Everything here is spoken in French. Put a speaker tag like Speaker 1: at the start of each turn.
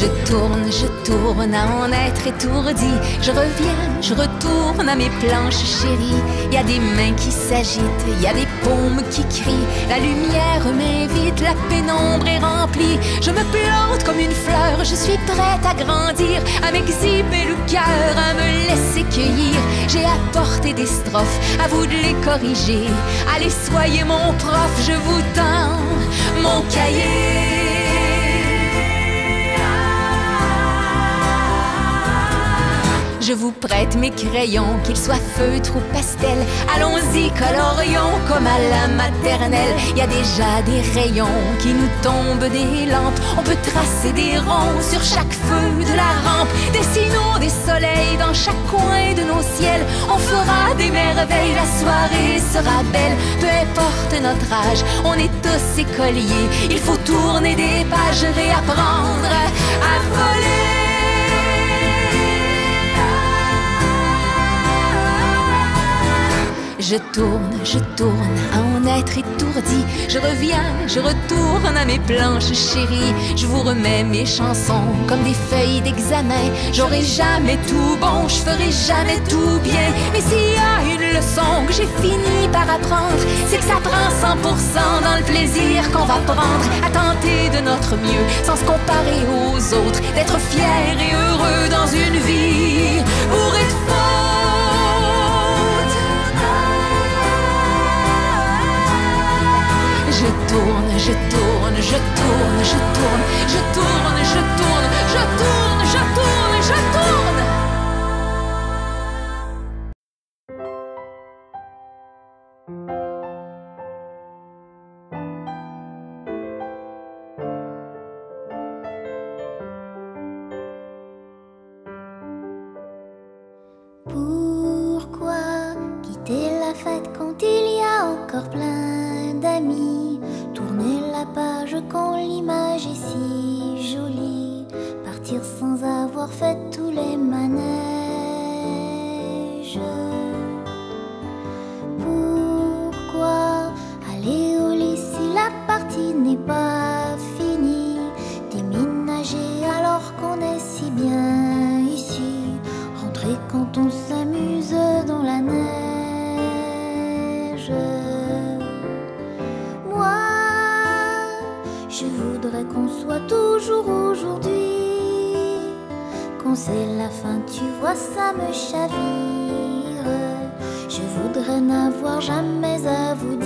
Speaker 1: Je tourne à en être étourdi. Je reviens, je retourne à mes planches chéries. Y a des mains qui s'agitent, y a des paumes qui crient. La lumière m'invite, la pénombre est remplie. Je me plante comme une fleur, je suis prête à grandir, à m'exhiber le cœur, à me laisser cueillir. J'ai apporté des strophes, à vous de les corriger. Allez, soyez mon prof, je vous tends mon cahier. Je vous prête mes crayons, qu'ils soient feutres ou pastel. Allons-y, colorions comme à la maternelle. Y a déjà des rayons qui nous tombent des lampes. On peut tracer des ronds sur chaque feu de la rampe. Dessinons des soleils dans chaque coin de nos ciels. On fera des merveilles, la soirée sera belle. Peu importe notre âge, on est tous écoliers. Il faut tourner des pages, réapprendre à voler. Je tourne à en être étourdi. Je reviens, je retourne à mes planches chéries. Je vous remets mes chansons comme des feuilles d'examen. J'aurai jamais tout bon, je ferai jamais tout bien. Mais s'il y a une leçon que j'ai fini par apprendre, c'est que ça prend 100% dans le plaisir qu'on va prendre à tenter de notre mieux, sans se comparer aux autres, d'être fiers et heureux dans une vie bourrée de fautes. Je tourne, je tourne, je tourne, je tourne, je tourne, je tourne, je tourne, je tourne, je tourne.
Speaker 2: Pourquoi quitter la fête quand il y a encore plein d'amis? Tourner la page quand l'image est si jolie. Partir sans avoir fait tous les manèges. Pourquoi aller au lit si la partie n'est pas finie? Déménager alors qu'on est si bien ici. Rentrer quand on s'amuse dans la neige. Je voudrais qu'on soit toujours aujourd'hui. Quand c'est la fin, tu vois, ça me chavire. Je voudrais n'avoir jamais à vous